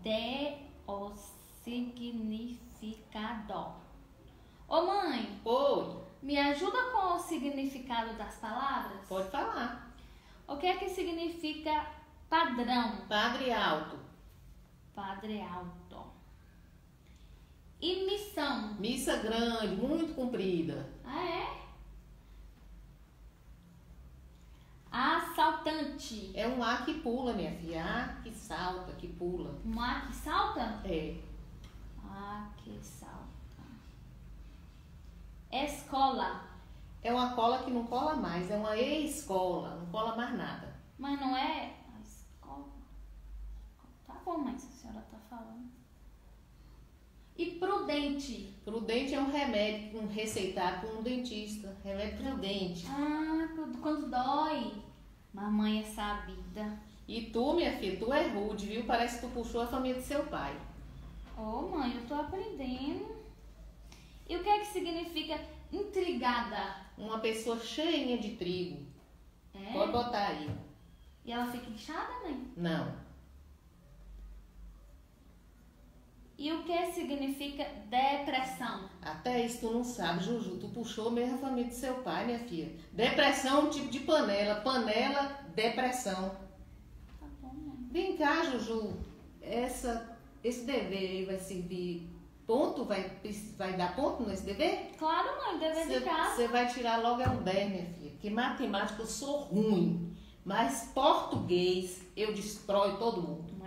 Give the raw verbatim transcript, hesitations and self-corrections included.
Dê o significado. Ô mãe, Oi, me ajuda com o significado das palavras? pode falar. O que é que significa padrão? Padre alto. Padre alto. E missão? Missa grande, muito comprida. Ah, é? Assaltante. É um A que pula, minha filha. A que salta, que pula. Um A que salta? É. A que salta. Escola. É uma cola que não cola mais. É uma escola, não cola mais nada. Mas não é a escola. Tá bom, mas a senhora tá falando. E prudente. Prudente é um remédio um receitado por um dentista. Remédio prudente. Ah, quando dói. Mamãe é sabida. E tu, minha filha, tu é rude, viu? Parece que tu puxou a família do seu pai. Ô, mãe, eu tô aprendendo. E o que é que significa intrigada? Uma pessoa cheinha de trigo. É? Pode botar aí. E ela fica inchada, mãe? Não. E o que significa depressão? Até isso tu não sabe, Juju. Tu puxou mesmo a família do seu pai, minha filha. Depressão é um tipo de panela. Panela, depressão. Tá bom, mãe. Vem cá, Juju. Essa, esse dever aí vai servir ponto? Vai, vai dar ponto nesse dever? Claro, mãe, dever de casa. Você vai tirar logo é um dez, minha filha. Porque matemática eu sou ruim. Mas português eu destroio todo mundo.